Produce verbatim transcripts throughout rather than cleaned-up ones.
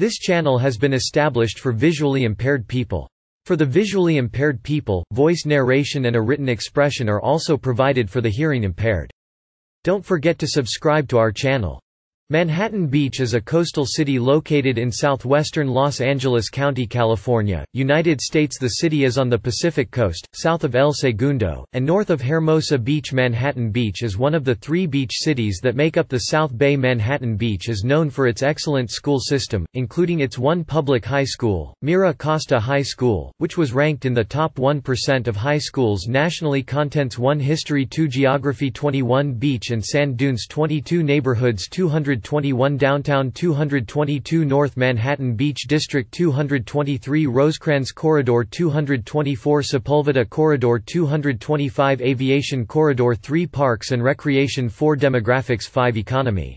This channel has been established for visually impaired people. For the visually impaired people, voice narration and a written expression are also provided for the hearing impaired. Don't forget to subscribe to our channel. Manhattan Beach is a coastal city located in southwestern Los Angeles County, California, United States. The city is on the Pacific coast, south of El Segundo, and north of Hermosa Beach. Manhattan Beach is one of the three beach cities that make up the South Bay. Manhattan Beach is known for its excellent school system, including its one public high school, Mira Costa High School, which was ranked in the top one percent of high schools nationally. Contents: one History, two Geography, twenty-one Beach and Sand Dunes, twenty-two Neighborhoods, two hundred twenty-one Downtown, two hundred twenty-two North Manhattan Beach District, two hundred twenty-three Rosecrans Corridor, two hundred twenty-four Sepulveda Corridor, two hundred twenty-five Aviation Corridor, three Parks and Recreation, four Demographics, five Economy,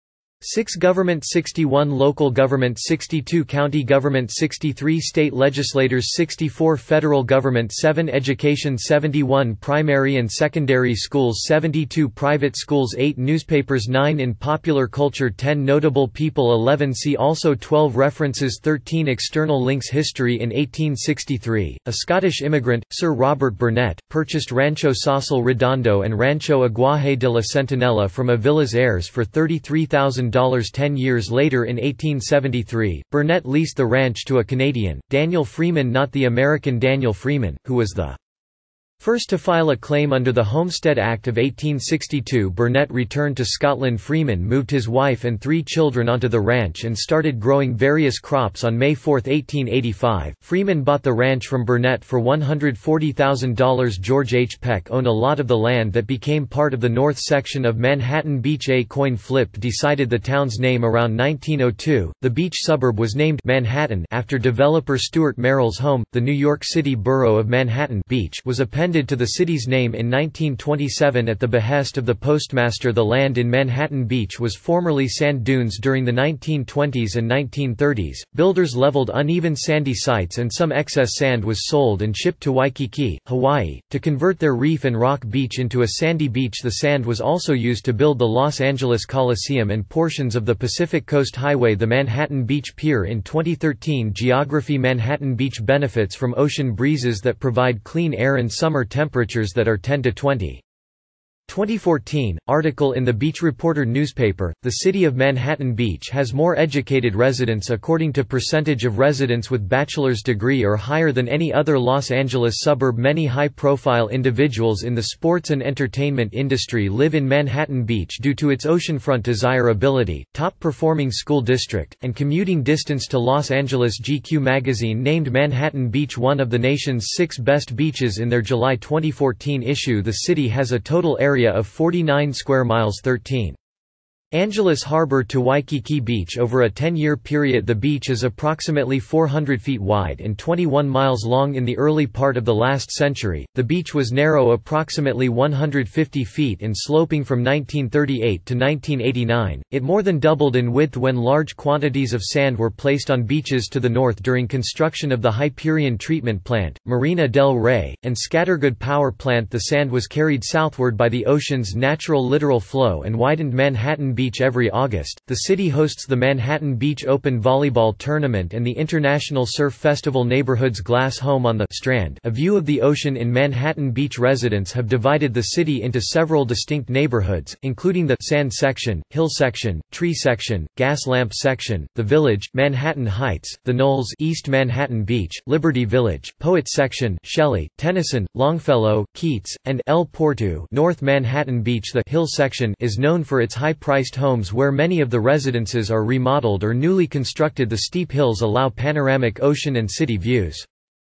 six Government, sixty-one Local Government, sixty-two County Government, sixty-three State Legislators, sixty-four Federal Government, seven Education, seventy-one Primary and Secondary Schools, seventy-two Private Schools, eight Newspapers, nine in Popular Culture, ten Notable People, eleven See also, twelve References, thirteen External links. History: in eighteen sixty-three, a Scottish immigrant, Sir Robert Burnet, purchased Rancho Saucil Redondo and Rancho Aguaje de la Centinela from Avila's heirs for thirty-three thousand dollars. Ten years later, in eighteen seventy-three, Burnet leased the ranch to a Canadian, Daniel Freeman, not the American Daniel Freeman, who was the first to file a claim under the Homestead Act of eighteen sixty-two. Burnet returned to Scotland. Freeman moved his wife and three children onto the ranch and started growing various crops. On May fourth, eighteen eighty-five, Freeman bought the ranch from Burnet for one hundred forty thousand dollars. George H. Peck owned a lot of the land that became part of the north section of Manhattan Beach. A coin flip decided the town's name around nineteen oh two. The beach suburb was named Manhattan after developer Stuart Merrill's home. The New York City borough of Manhattan Beach was appended to the city's name in nineteen twenty-seven at the behest of the postmaster. The land in Manhattan Beach was formerly sand dunes. During the nineteen twenties and nineteen thirties, builders leveled uneven sandy sites and some excess sand was sold and shipped to Waikiki, Hawaii, to convert their reef and rock beach into a sandy beach. The sand was also used to build the Los Angeles Coliseum and portions of the Pacific Coast Highway. The Manhattan Beach Pier. In twenty thirteen, Geography: Manhattan Beach benefits from ocean breezes that provide clean air and summer temperatures that are ten to twenty. twenty fourteen, article in the Beach Reporter newspaper, the city of Manhattan Beach has more educated residents according to percentage of residents with bachelor's degree or higher than any other Los Angeles suburb. Many high-profile individuals in the sports and entertainment industry live in Manhattan Beach due to its oceanfront desirability, top-performing school district, and commuting distance to Los Angeles. G Q magazine named Manhattan Beach one of the nation's six best beaches in their July twenty fourteen issue. The city has a total area of forty-nine square miles, thirteen Angeles Harbor to Waikiki Beach. Over a ten-year period, the beach is approximately four hundred feet wide and twenty-one miles long. In the early part of the last century, the beach was narrow, approximately one hundred fifty feet, and sloping. From nineteen thirty-eight to nineteen eighty-nine, it more than doubled in width when large quantities of sand were placed on beaches to the north during construction of the Hyperion Treatment Plant, Marina del Rey, and Scattergood Power Plant. The sand was carried southward by the ocean's natural littoral flow and widened Manhattan Beach. Every August, the city hosts the Manhattan Beach Open Volleyball Tournament and the International Surf Festival. Neighborhoods: Glass Home on the Strand, a view of the ocean in Manhattan Beach. Residents have divided the city into several distinct neighborhoods, including the Sand Section, Hill Section, Tree Section, Gas Lamp Section, The Village, Manhattan Heights, The Knolls, East Manhattan Beach, Liberty Village, Poet Section, Shelley, Tennyson, Longfellow, Keats, and El Porto. North Manhattan Beach. The Hill Section is known for its high-priced homes where many of the residences are remodeled or newly constructed. The steep hills allow panoramic ocean and city views.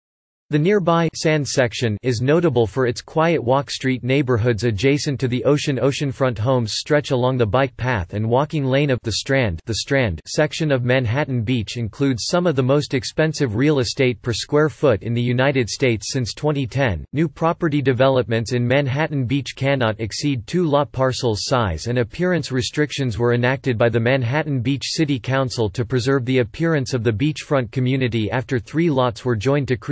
The nearby Sand Section is notable for its quiet walk. Street neighborhoods adjacent to the ocean. Oceanfront homes stretch along the bike path and walking lane of the Strand. The Strand section of Manhattan Beach includes some of the most expensive real estate per square foot in the United States since twenty ten. New property developments in Manhattan Beach cannot exceed two lot parcels size, and appearance restrictions were enacted by the Manhattan Beach City Council to preserve the appearance of the beachfront community after three lots were joined to create a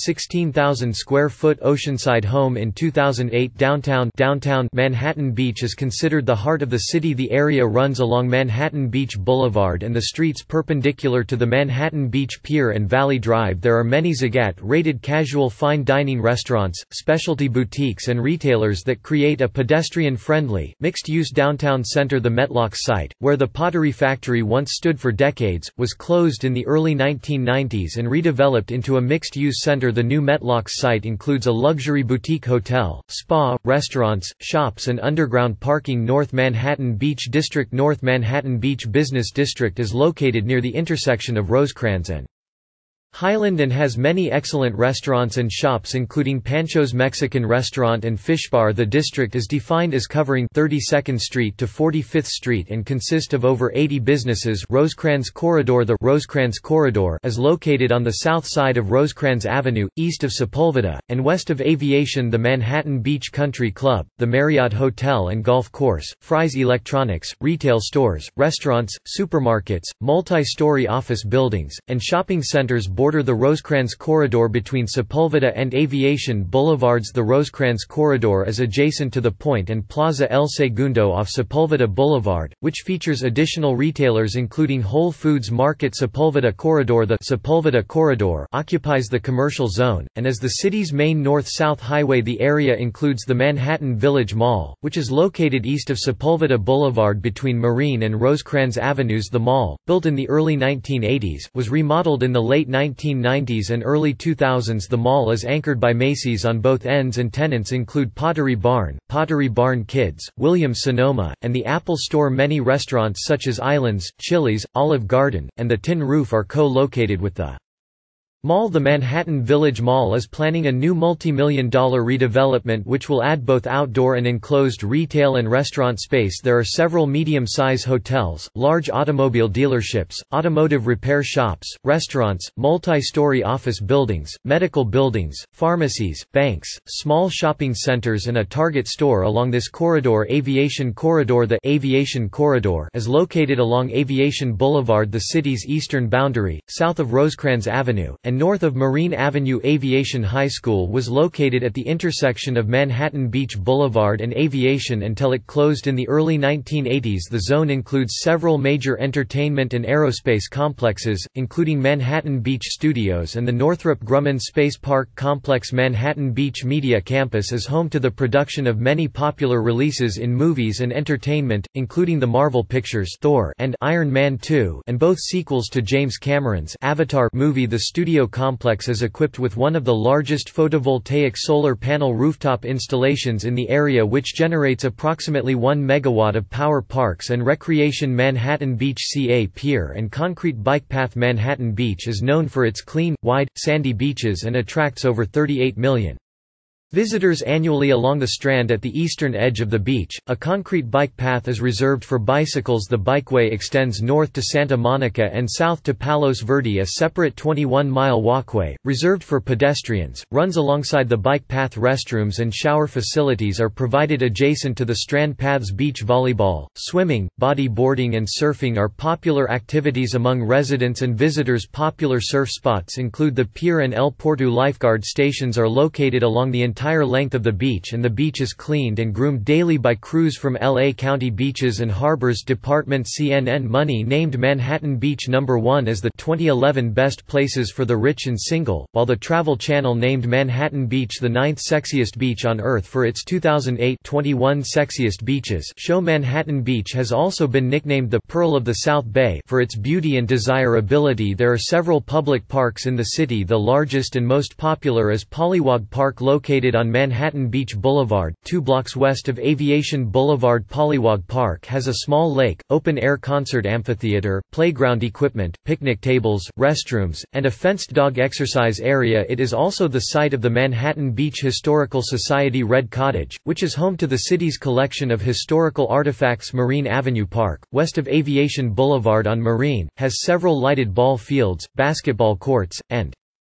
sixteen thousand square foot oceanside home in two thousand eight. Downtown downtown Manhattan Beach is considered the heart of the city. The area runs along Manhattan Beach Boulevard and the streets perpendicular to the Manhattan Beach Pier and Valley Drive. There are many Zagat-rated casual fine dining restaurants, specialty boutiques and retailers that create a pedestrian-friendly, mixed-use downtown center. The Metlock site, where the Pottery Factory once stood for decades, was closed in the early nineteen nineties and redeveloped into a mixed-use center. The new Metlock site includes a luxury boutique hotel, spa, restaurants, shops and underground parking. North Manhattan Beach District. North Manhattan Beach Business District is located near the intersection of Rosecrans and Highland and has many excellent restaurants and shops including Pancho's Mexican Restaurant and Fish Bar. The district is defined as covering thirty-second Street to forty-fifth Street and consists of over eighty businesses. Rosecrans Corridor. The Rosecrans Corridor is located on the south side of Rosecrans Avenue, east of Sepulveda, and west of Aviation. The Manhattan Beach Country Club, the Marriott Hotel and Golf Course, Fry's Electronics, retail stores, restaurants, supermarkets, multi-story office buildings, and shopping centers border the Rosecrans Corridor between Sepulveda and Aviation Boulevards. The Rosecrans Corridor is adjacent to the Point and Plaza El Segundo off Sepulveda Boulevard, which features additional retailers including Whole Foods Market. Sepulveda Corridor. The Sepulveda Corridor occupies the commercial zone, and as the city's main north-south highway. The area includes the Manhattan Village Mall, which is located east of Sepulveda Boulevard between Marine and Rosecrans Avenues. The mall, built in the early nineteen eighties, was remodeled in the late nineteen nineties and early two thousands. The mall is anchored by Macy's on both ends and tenants include Pottery Barn, Pottery Barn Kids, Williams-Sonoma, and the Apple Store. Many restaurants such as Islands, Chili's, Olive Garden, and the Tin Roof are co-located with the mall. The Manhattan Village Mall is planning a new multi-million dollar redevelopment which will add both outdoor and enclosed retail and restaurant space. There are several medium-size hotels, large automobile dealerships, automotive repair shops, restaurants, multi-story office buildings, medical buildings, pharmacies, banks, small shopping centers and a Target store along this corridor. Aviation Corridor. The Aviation Corridor is located along Aviation Boulevard, the city's eastern boundary, south of Rosecrans Avenue, and north of Marine Avenue. Aviation High School was located at the intersection of Manhattan Beach Boulevard and Aviation until it closed in the early nineteen eighties. The zone includes several major entertainment and aerospace complexes, including Manhattan Beach Studios and the Northrop Grumman Space Park Complex. Manhattan Beach Media Campus is home to the production of many popular releases in movies and entertainment, including the Marvel Pictures Thor and Iron Man two, and both sequels to James Cameron's Avatar movie. The studio complex is equipped with one of the largest photovoltaic solar panel rooftop installations in the area, which generates approximately one megawatt of power. Parks and Recreation. Manhattan Beach C A Pier and concrete bike path. Manhattan Beach is known for its clean, wide, sandy beaches and attracts over thirty-eight million visitors annually along the Strand at the eastern edge of the beach. A concrete bike path is reserved for bicycles. The bikeway extends north to Santa Monica and south to Palos Verdes. A separate twenty-one mile walkway, reserved for pedestrians, runs alongside the bike path. Restrooms and shower facilities are provided adjacent to the Strand paths. Beach volleyball, swimming, bodyboarding and surfing are popular activities among residents and visitors. Popular surf spots include the Pier and El Porto. Lifeguard stations are located along the entire entire length of the beach, and the beach is cleaned and groomed daily by crews from L A County Beaches and Harbors Department. C N N Money named Manhattan Beach number one as the twenty eleven best places for the rich and single, while the Travel Channel named Manhattan Beach the ninth sexiest beach on Earth for its two thousand eight twenty-one Sexiest Beaches show. Manhattan Beach has also been nicknamed the Pearl of the South Bay for its beauty and desirability. There are several public parks in the city. The largest and most popular is Pollywog Park, located on Manhattan Beach Boulevard, two blocks west of Aviation Boulevard. Pollywog Park has a small lake, open-air concert amphitheater, playground equipment, picnic tables, restrooms, and a fenced dog exercise area. It is also the site of the Manhattan Beach Historical Society Red Cottage, which is home to the city's collection of historical artifacts. Marine Avenue Park, west of Aviation Boulevard on Marine, has several lighted ball fields, basketball courts, and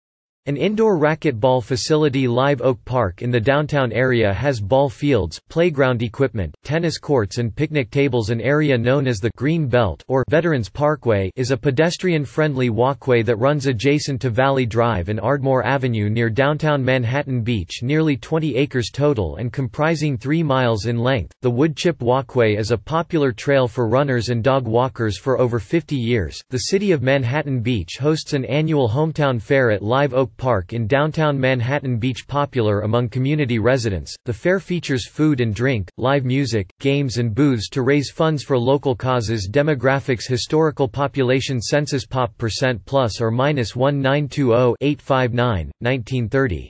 An indoor racquetball facility, Live Oak Park in the downtown area, has ball fields, playground equipment, tennis courts and picnic tables. An area known as the Green Belt or Veterans Parkway is a pedestrian-friendly walkway that runs adjacent to Valley Drive and Ardmore Avenue near downtown Manhattan Beach, nearly twenty acres total and comprising three miles in length. The Wood Chip Walkway is a popular trail for runners and dog walkers for over fifty years. The city of Manhattan Beach hosts an annual hometown fair at Live Oak Park in downtown Manhattan Beach. Popular among community residents, the fair features food and drink, live music, games and booths to raise funds for local causes. Demographics: historical population census pop percent plus or minus one nine two zero eight five nine, nineteen thirty.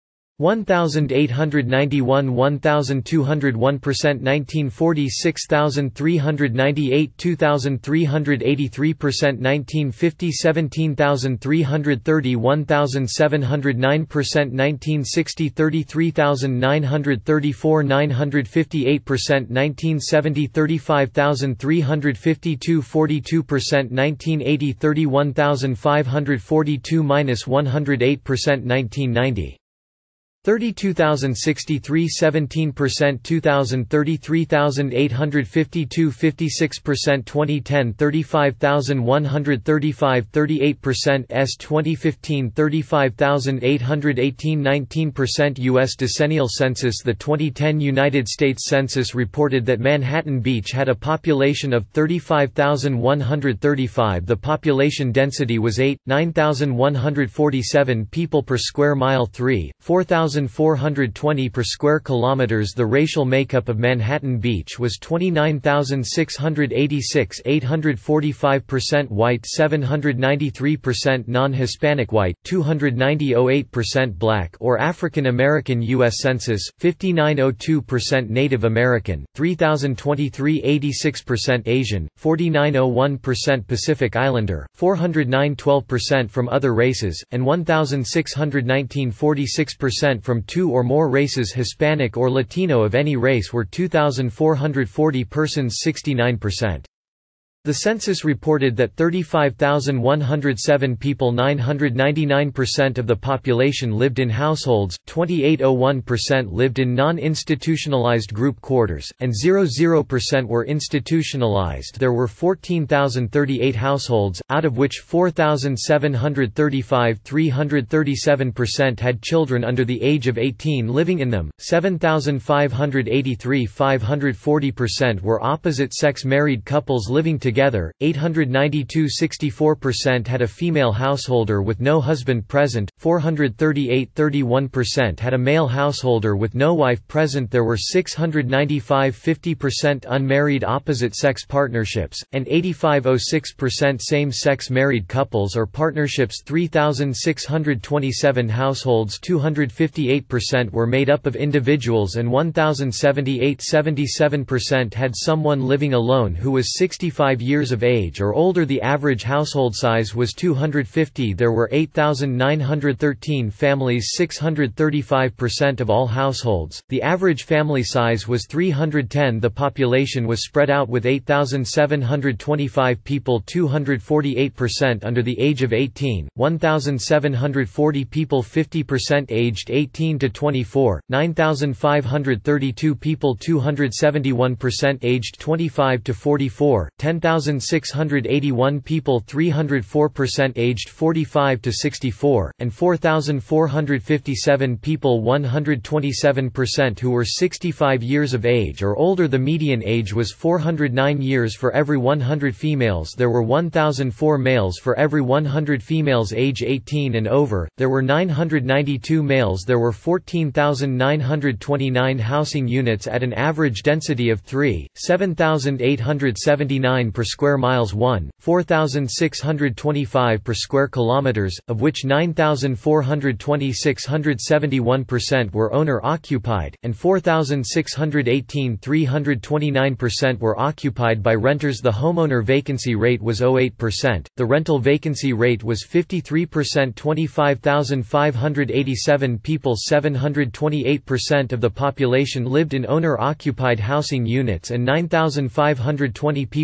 one thousand eight hundred ninety-one one thousand two hundred one percent nineteen forty six thousand three hundred ninety-eight two thousand three hundred eighty-three percent nineteen fifty seventeen thousand three hundred thirty one thousand seven hundred nine percent nineteen sixty thirty-three thousand nine hundred thirty-four nine hundred fifty-eight percent nineteen seventy thirty-five thousand three hundred fifty-two forty-two percent nineteen eighty thirty-one thousand five hundred forty-two minus one hundred eight percent nineteen ninety. thirty-two thousand sixty-three seventeen percent two thousand thirty-three thousand eight hundred fifty-two fifty-six percent twenty ten thirty-five thousand one hundred thirty-five thirty-eight percent S twenty fifteen thirty-five thousand eight hundred eighteen nineteen percent U S Decennial Census. The twenty ten United States Census reported that Manhattan Beach had a population of thirty-five thousand one hundred thirty-five. The population density was eight point nine thousand one hundred forty-seven people per square mile, three point four thousand four hundred twenty per square kilometers. The racial makeup of Manhattan Beach was twenty-nine thousand six hundred eighty-six, eight hundred forty-five percent white, seven hundred ninety-three percent non-Hispanic white, two hundred ninety point zero eight percent black or African American. U S Census fifty-nine point zero two percent Native American, three thousand twenty-three point eight six percent Asian, forty-nine point zero one percent Pacific Islander, four hundred nine point one two percent from other races, and one thousand six hundred nineteen point four six percent from two or more races. Hispanic or Latino of any race were two thousand four hundred forty persons, sixty-nine percent. The census reported that thirty-five thousand one hundred seven people, nine hundred ninety-nine percent of the population, lived in households, twenty-eight point zero one percent lived in non-institutionalized group quarters, and zero point zero percent were institutionalized. There were fourteen thousand thirty-eight households, out of which four thousand seven hundred thirty-five, three hundred thirty-seven percent had children under the age of eighteen living in them, seven thousand five hundred eighty-three, five hundred forty percent were opposite-sex married couples living together. Together, eight hundred ninety-two, sixty-four percent had a female householder with no husband present, four hundred thirty-eight, thirty-one percent had a male householder with no wife present. There were six hundred ninety-five, fifty percent unmarried opposite-sex partnerships, and eighty-five point zero six percent same-sex married couples or partnerships. three thousand six hundred twenty-seven households, two hundred fifty-eight percent were made up of individuals, and one thousand seventy-eight, seventy-seven percent had someone living alone who was sixty-five years of age or older. The average household size was two hundred fifty. There were eight thousand nine hundred thirteen families, six hundred thirty-five percent of all households. The average family size was three hundred ten. The population was spread out with eight thousand seven hundred twenty-five people, two hundred forty-eight percent under the age of eighteen, one thousand seven hundred forty people, fifty percent aged eighteen to twenty-four, nine thousand five hundred thirty-two people, two hundred seventy-one percent aged twenty-five to forty-four, ten thousand six hundred eighty-one people, three hundred four percent aged forty-five to sixty-four, and four thousand four hundred fifty-seven people, one hundred twenty-seven percent who were sixty-five years of age or older. The median age was four hundred nine years for every one hundred females. There were one thousand four males for every one hundred females age eighteen and over. There were nine hundred ninety-two males. There were fourteen thousand nine hundred twenty-nine housing units at an average density of three, seven thousand eight hundred seventy-nine per square miles, one, four thousand six hundred twenty-five per square kilometers, of which nine thousand four hundred twenty, six hundred seventy-one percent were owner-occupied, and four thousand six hundred eighteen, three hundred twenty-nine percent were occupied by renters. The homeowner vacancy rate was zero point zero eight percent, the rental vacancy rate was fifty-three percent. twenty-five thousand five hundred eighty-seven people, seven hundred twenty-eight percent of the population lived in owner-occupied housing units, and nine thousand five hundred twenty people, two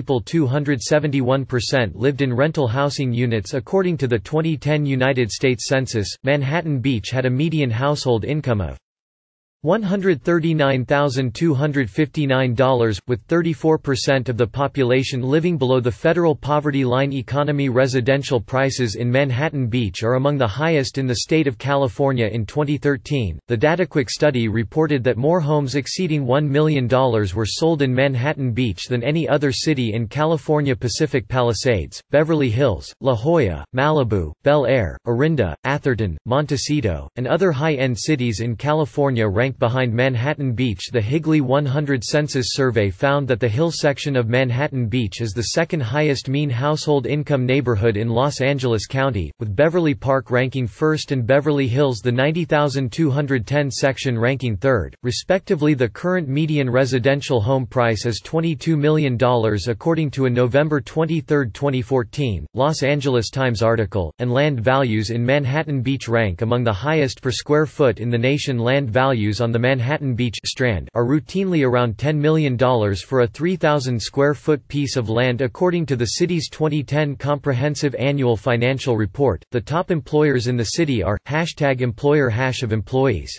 two hundred seventy-one percent lived in rental housing units. According to the twenty ten United States Census, Manhattan Beach had a median household income of one hundred thirty-nine thousand two hundred fifty-nine dollars, with thirty-four percent of the population living below the federal poverty line. Economy. Residential prices in Manhattan Beach are among the highest in the state of California. In twenty thirteen, the DataQuick study reported that more homes exceeding one million dollars were sold in Manhattan Beach than any other city in California. Pacific Palisades, Beverly Hills, La Jolla, Malibu, Bel Air, Orinda, Atherton, Montecito, and other high-end cities in California rank behind Manhattan Beach. The Higley one hundred Census Survey found that the Hill section of Manhattan Beach is the second highest mean household income neighborhood in Los Angeles County, with Beverly Park ranking first and Beverly Hills the ninety thousand two hundred ten section ranking third, respectively. The current median residential home price is twenty-two million dollars according to a November twenty-third twenty fourteen, Los Angeles Times article, and land values in Manhattan Beach rank among the highest per square foot in the nation. Land values on the Manhattan Beach Strand are routinely around ten million dollars for a three thousand square foot piece of land. According to the city's twenty ten Comprehensive Annual Financial Report, the top employers in the city are hashtag employer hash of employees.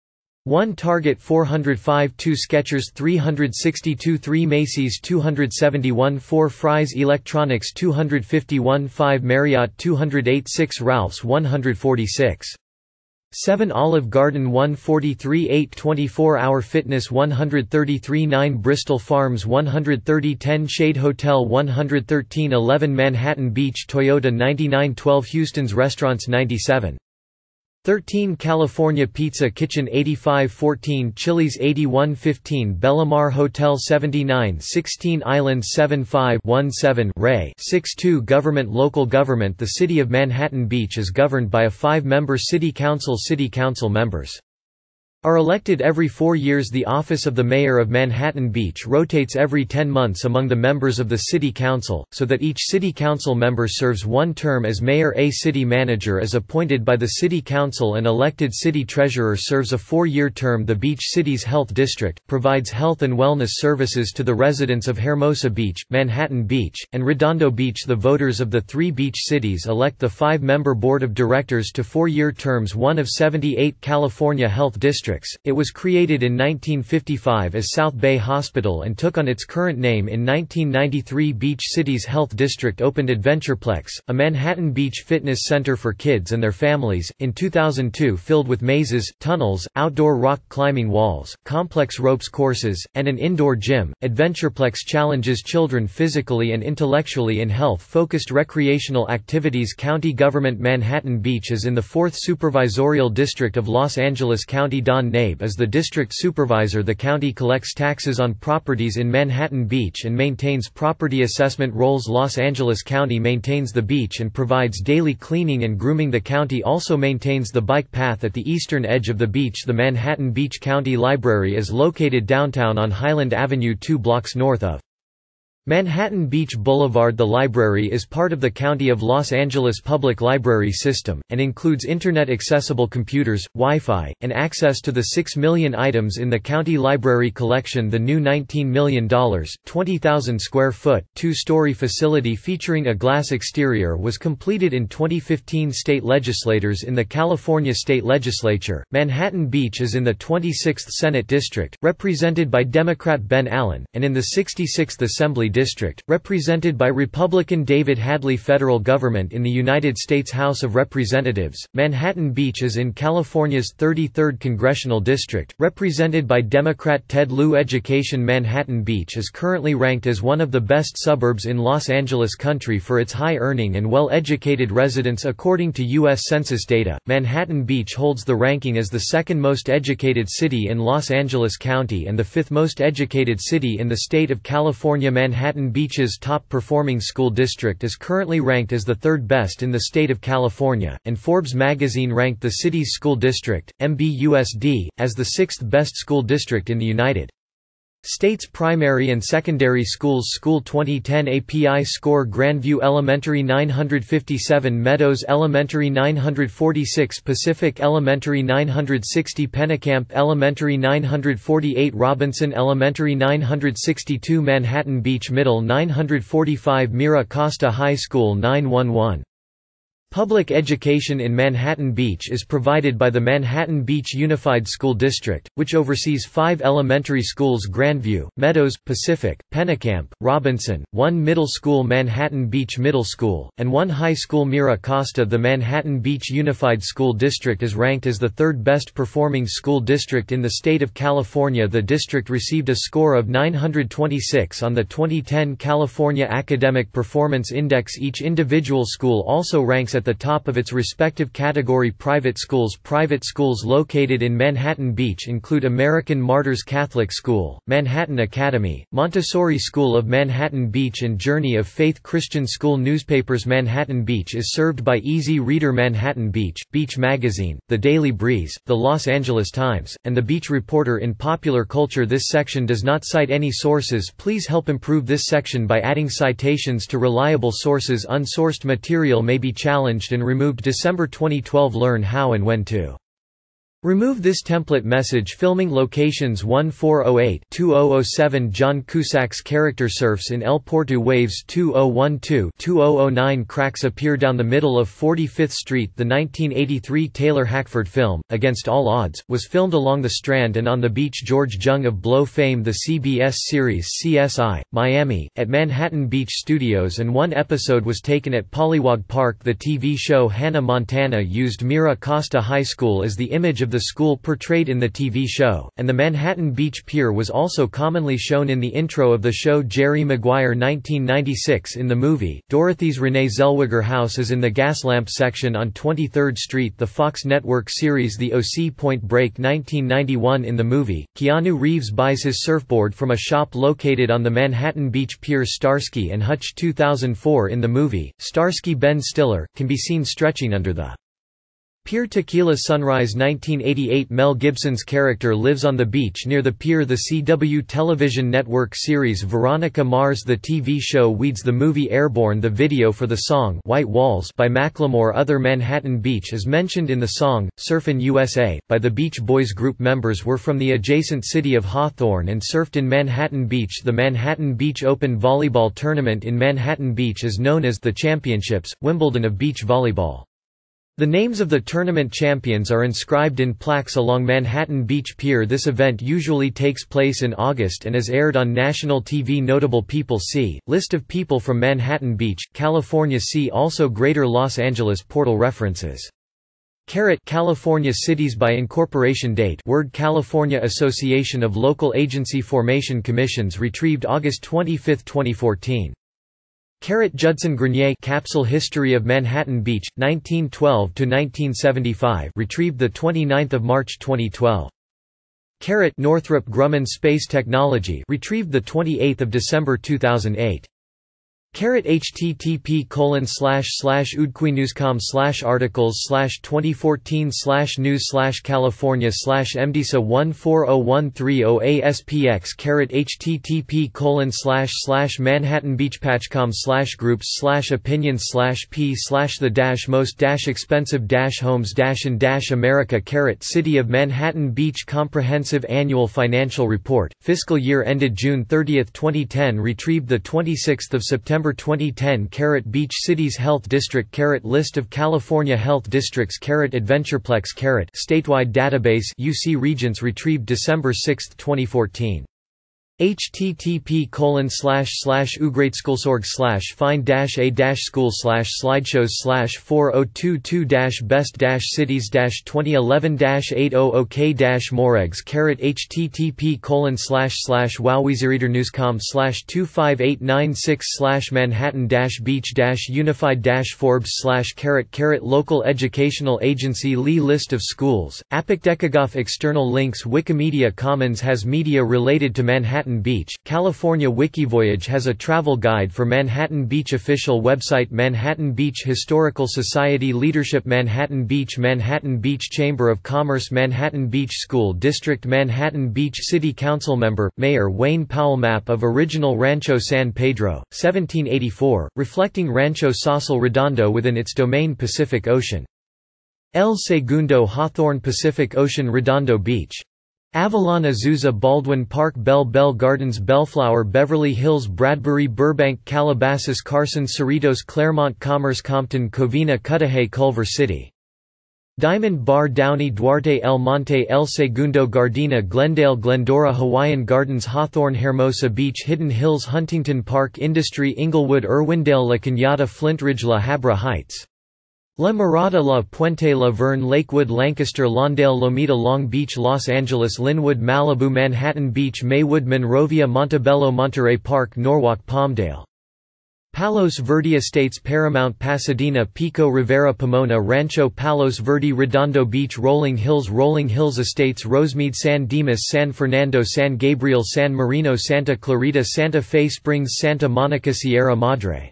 one Target four hundred five two Skechers three hundred sixty-two three Macy's two hundred seventy-one four Fry's Electronics two hundred fifty-one five Marriott two hundred eight six Ralph's one hundred forty-six seven Olive Garden one forty-three eight twenty-four hour Fitness one hundred thirty-three nine Bristol Farms one hundred thirty ten Shade Hotel one hundred thirteen eleven Manhattan Beach Toyota ninety-nine twelve Houston's Restaurants ninety-seven thirteen California Pizza Kitchen eighty-five fourteen Chili's eighty-one fifteen Bellamar Hotel seventy-nine sixteen Island seventy-five seventeen Ray sixty-two Government. Local government. The City of Manhattan Beach is governed by a five-member City Council. City Council members are elected every four years. The office of the Mayor of Manhattan Beach rotates every ten months among the members of the City Council, so that each City Council member serves one term as mayor. A city manager is appointed by the City Council and elected city treasurer serves a four-year term. The Beach City's Health District provides health and wellness services to the residents of Hermosa Beach, Manhattan Beach, and Redondo Beach. The voters of the three beach cities elect the five-member board of directors to four-year terms. One of seventy-eight California health districts. It was created in nineteen fifty-five as South Bay Hospital and took on its current name in nineteen ninety-three. Beach City's Health District opened Adventureplex, a Manhattan Beach fitness center for kids and their families, in two thousand two, filled with mazes, tunnels, outdoor rock climbing walls, complex ropes courses, and an indoor gym. Adventureplex challenges children physically and intellectually in health-focused recreational activities. County government. Manhattan Beach is in the fourth supervisorial district of Los Angeles County. Don Nabe is the district supervisor. The county collects taxes on properties in Manhattan Beach and maintains property assessment rolls. Los Angeles County maintains the beach and provides daily cleaning and grooming. The county also maintains the bike path at the eastern edge of the beach. The Manhattan Beach County Library is located downtown on Highland Avenue, two blocks north of Manhattan Beach Boulevard. The library is part of the County of Los Angeles Public Library System, and includes Internet-accessible computers, Wi-Fi, and access to the six million items in the county library collection. The new nineteen million dollars, twenty thousand square foot, two-story facility featuring a glass exterior was completed in twenty fifteen. State legislators in the California State Legislature. Manhattan Beach is in the twenty-sixth Senate District, represented by Democrat Ben Allen, and in the sixty-sixth Assembly District, represented by Republican David Hadley. Federal government. In the United States House of Representatives, Manhattan Beach is in California's thirty-third Congressional District, represented by Democrat Ted Lieu. Education. Manhattan Beach is currently ranked as one of the best suburbs in Los Angeles County for its high-earning and well-educated residents. According to U S Census data, Manhattan Beach holds the ranking as the second most educated city in Los Angeles County and the fifth most educated city in the state of California. Manhattan Manhattan Beach's top-performing school district is currently ranked as the third best in the state of California, and Forbes magazine ranked the city's school district, M B U S D, as the sixth best school district in the United States primary and secondary schools. School twenty ten A P I score: Grandview Elementary nine hundred fifty-seven, Meadows Elementary nine hundred forty-six, Pacific Elementary nine hundred sixty, Pennicamp Elementary nine hundred forty-eight, Robinson Elementary nine hundred sixty-two, Manhattan Beach Middle nine hundred forty-five, Mira Costa High School nine one one. Public education in Manhattan Beach is provided by the Manhattan Beach Unified School District, which oversees five elementary schools: Grandview, Meadows, Pacific, Pennicamp, Robinson, one middle school, Manhattan Beach Middle School, and one high school, Mira Costa. The Manhattan Beach Unified School District is ranked as the third best performing school district in the state of California. The district received a score of nine hundred twenty-six on the twenty ten California Academic Performance Index. Each individual school also ranks at the top of its respective category. Private schools. Private schools located in Manhattan Beach include American Martyrs Catholic School, Manhattan Academy, Montessori School of Manhattan Beach, and Journey of Faith Christian School. Newspapers. Manhattan Beach is served by Easy Reader, Manhattan Beach, Beach Magazine, The Daily Breeze, The Los Angeles Times, and The Beach Reporter. In popular culture, this section does not cite any sources. Please help improve this section by adding citations to reliable sources. Unsourced material may be challenged and removed. December twenty twelve. Learn how and when to remove this template message. Filming locations: one four zero eight to two zero zero seven John Cusack's character surfs in El Porto. Waves two zero one two to two zero zero nine Cracks appear down the middle of forty-fifth Street. The nineteen eighty-three Taylor Hackford film, Against All Odds, was filmed along the Strand and on the beach. George Jung of Blow fame. The C B S series C S I, Miami, at Manhattan Beach Studios, and one episode was taken at Pollywog Park. The T V show Hannah Montana used Mira Costa High School as the image of the school portrayed in the T V show, and the Manhattan Beach Pier was also commonly shown in the intro of the show. Jerry Maguire nineteen ninety-six. In the movie, Dorothy's Renee Zellweger house is in the Gaslamp section on twenty-third Street. The Fox Network series The O C Point Break nineteen ninety-one. In the movie, Keanu Reeves buys his surfboard from a shop located on the Manhattan Beach Pier. Starsky and Hutch two thousand four. In the movie, Starsky Ben Stiller can be seen stretching under the pier. Tequila Sunrise nineteen eighty-eight. Mel Gibson's character lives on the beach near the pier. The C W television network series Veronica Mars. The T V show Weeds. The movie Airborne. The video for the song White Walls by Macklemore. Other Manhattan Beach is mentioned in the song Surfin' U S A by the Beach Boys. Group members were from the adjacent city of Hawthorne and surfed in Manhattan Beach. The Manhattan Beach Open volleyball tournament in Manhattan Beach is known as the Championships, Wimbledon of beach volleyball. The names of the tournament champions are inscribed in plaques along Manhattan Beach Pier. This event usually takes place in August and is aired on national T V. Notable people. See List of people from Manhattan Beach, California. See also Greater Los Angeles. Portal references. Caret California cities by incorporation. Date Word California Association of Local Agency Formation Commissions retrieved August twenty-fifth twenty fourteen. Caret Judson Grenier Capsule History of Manhattan Beach, nineteen twelve to nineteen seventy-five retrieved the twenty-ninth of March twenty twelve. Caret Northrop Grumman Space Technology retrieved the twenty-eighth of December two thousand eight. Caret http colon slash slash udquinewscom slash articles slash twenty fourteen slash news slash California slash mdisa one four zero one three zero aspx caret http colon slash slash manhattanbeachpatchcom slash groups slash opinions slash p slash the dash most dash expensive dash homes dash in dash America caret City of Manhattan Beach Comprehensive Annual Financial Report, fiscal year ended June thirtieth twenty ten retrieved the twenty-sixth of September twenty ten. Caret Beach Cities Health District caret List of California health districts caret Adventureplex caret Statewide Database U C Regents retrieved December sixth twenty fourteen. http colon slash slash ugrateschoolsorg slash find dash a dash school slash slideshows slash four oh two two dash best dash cities dash twenty eleven dash eight hundred k dash moregs caret http colon slash slash wowweezerreadernewscom slash two five eight nine six slash manhattan dash beach dash unified dash forbes slash caret caret local educational agency Lee List of schools apicdecagoff external links Wikimedia Commons has media related to Manhattan Manhattan Beach. California Wikivoyage has a travel guide for Manhattan Beach. Official website Manhattan Beach Historical Society. Leadership Manhattan Beach, Manhattan Beach Chamber of Commerce, Manhattan Beach School District, Manhattan Beach City Council Member, Mayor Wayne Powell. Map of original Rancho San Pedro, seventeen eighty-four, reflecting Rancho Saucil Redondo within its domain. Pacific Ocean. El Segundo, Hawthorne, Pacific Ocean, Redondo Beach. Avalon, Azusa, Baldwin Park, Bell Bell Gardens, Bellflower, Beverly Hills, Bradbury, Burbank, Calabasas, Carson, Cerritos, Claremont, Commerce, Compton, Covina, Cudahy, Culver City. Diamond Bar, Downey, Duarte, El Monte, El Segundo, Gardena, Glendale, Glendora, Hawaiian Gardens, Hawthorne, Hermosa Beach, Hidden Hills, Huntington Park, Industry, Inglewood, Irwindale, La Cañada, Flintridge, La Habra Heights. La Mirada, La Puente, La Verne, Lakewood, Lancaster, Lawndale, Lomita, Long Beach, Los Angeles, Linwood, Malibu, Manhattan Beach, Maywood, Monrovia, Montebello, Monterey Park, Norwalk, Palmdale. Palos Verde Estates, Paramount, Pasadena, Pico Rivera, Pomona, Rancho Palos Verde, Redondo Beach, Rolling Hills, Rolling Hills Estates, Rosemead, San Dimas, San Fernando, San Gabriel, San Marino, Santa Clarita, Santa Fe Springs, Santa Monica, Sierra Madre.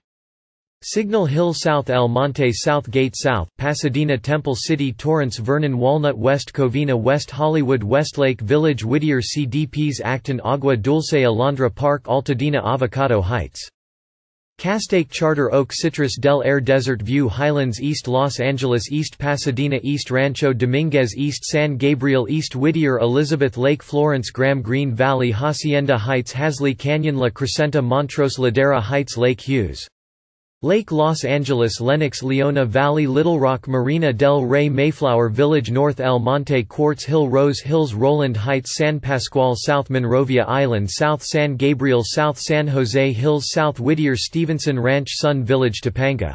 Signal Hill South, El Monte, South Gate South, Pasadena, Temple City, Torrance, Vernon, Walnut, West Covina, West Hollywood, Westlake Village, Whittier, C D Ps, Acton, Agua Dulce, Alondra Park, Altadena, Avocado Heights. Castaic, Charter Oak, Citrus, Del Air, Desert View, Highlands, East Los Angeles, East Pasadena, East Rancho Dominguez, East San Gabriel, East Whittier, Elizabeth Lake, Florence, Graham, Green Valley, Hacienda Heights, Hasley Canyon, La Crescenta, Montrose, Ladera Heights, Lake Hughes. Lake Los Angeles, Lenox, Leona Valley, Little Rock, Marina del Rey, Mayflower Village, North El Monte, Quartz Hill, Rose Hills, Roland Heights, San Pasqual, South Monrovia Island, South San Gabriel, South San Jose Hills, South Whittier, Stevenson Ranch, Sun Village, Topanga.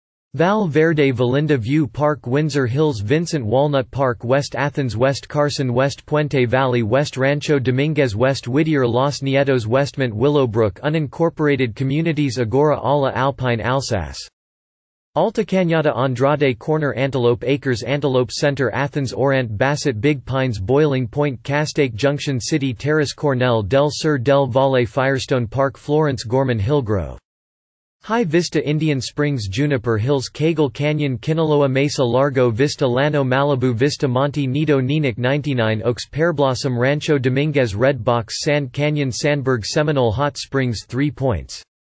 Val Verde, Valinda View Park, Windsor Hills, Vincent Walnut Park, West Athens, West Carson, West Puente Valley, West Rancho Dominguez, West Whittier, Los Nietos, Westmont, Willowbrook, Unincorporated Communities, Agora Ala, Alpine, Alsace. Alta Cañada, Andrade Corner, Antelope Acres, Antelope Center, Athens, Orant, Bassett, Big Pines, Boiling Point, Castaic Junction City Terrace, Cornell del Sur, Del Valle, Firestone Park, Florence, Gorman, Hillgrove. High Vista, Indian Springs, Juniper Hills, Cagle Canyon, Kinaloa Mesa, Largo Vista, Llano, Malibu Vista, Monte Nido, Neenah, ninety-nine Oaks, Pearblossom, Rancho Dominguez, Red Box, Sand Canyon, Sandberg, Seminole Hot Springs, Three Points.